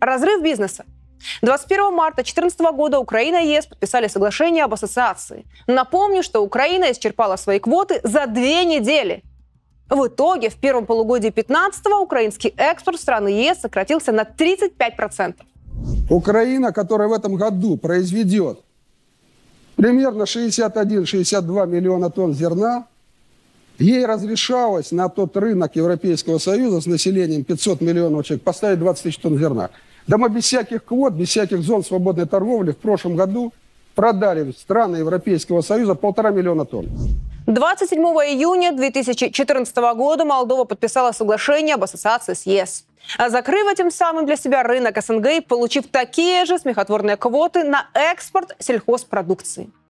Разрыв бизнеса. 21 марта 2014 года Украина и ЕС подписали соглашение об ассоциации. Напомню, что Украина исчерпала свои квоты за 2 недели. В итоге в первом полугодии 2015-го украинский экспорт в страны ЕС сократился на 35%. Украина, которая в этом году произведет примерно 61-62 миллиона тонн зерна, ей разрешалось на тот рынок Европейского Союза с населением 500 миллионов человек поставить 20 тысяч тонн зерна. Да мы без всяких квот, без всяких зон свободной торговли в прошлом году продали в страны Европейского Союза 1,5 миллиона тонн. 27 июня 2014 года Молдова подписала соглашение об ассоциации с ЕС, закрыв этим самым для себя рынок СНГ и получив такие же смехотворные квоты на экспорт сельхозпродукции.